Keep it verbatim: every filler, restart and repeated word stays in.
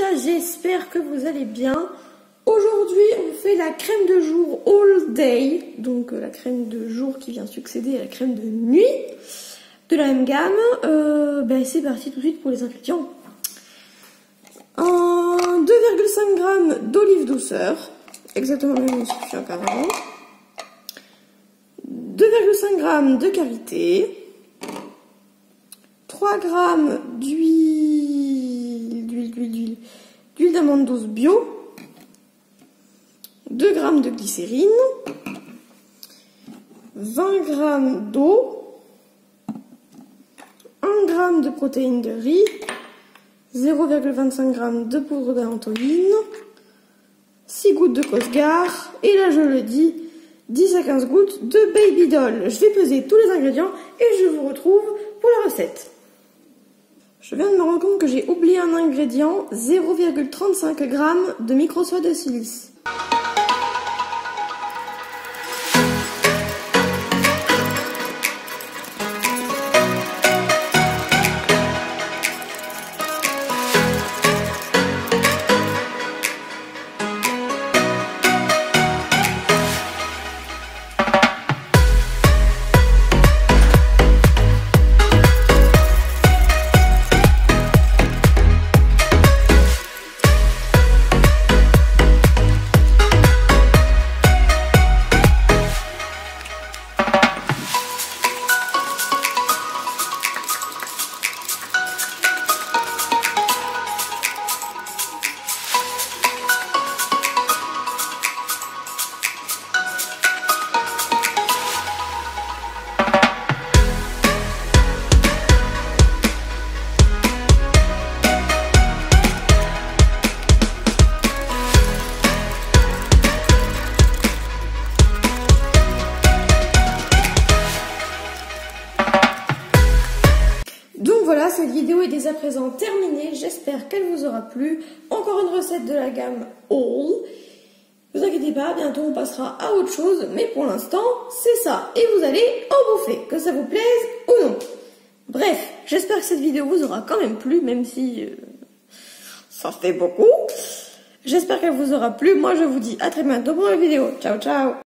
Chat, j'espère que vous allez bien. Aujourd'hui, on fait la crème de jour All Day, donc euh, la crème de jour qui vient succéder à la crème de nuit de la même gamme. Euh, ben, c'est parti tout de suite pour les ingrédients. Un deux virgule cinq grammes d'olive douceur, exactement le même suffisant qu'avant. deux virgule cinq grammes de karité. trois grammes d'huile, d'huile, d'huile, d'huile, d'huile d'amande douce bio, deux grammes de glycérine, vingt grammes d'eau, un gramme de protéines de riz, zéro virgule vingt-cinq grammes de poudre d'allantoïne, six gouttes de Cosgar, et là je le dis, dix à quinze gouttes de Baby Doll. Je vais peser tous les ingrédients et je vous retrouve pour la recette. Je viens de me rendre compte que j'ai oublié un ingrédient, zéro virgule trente-cinq grammes de microsoie de silice. Donc voilà, cette vidéo est dès à présent terminée, j'espère qu'elle vous aura plu. Encore une recette de la gamme All. Ne vous inquiétez pas, bientôt on passera à autre chose, mais pour l'instant, c'est ça. Et vous allez en bouffer, que ça vous plaise ou non. Bref, j'espère que cette vidéo vous aura quand même plu, même si euh, ça fait beaucoup. J'espère qu'elle vous aura plu. Moi, je vous dis à très bientôt pour la vidéo. Ciao, ciao.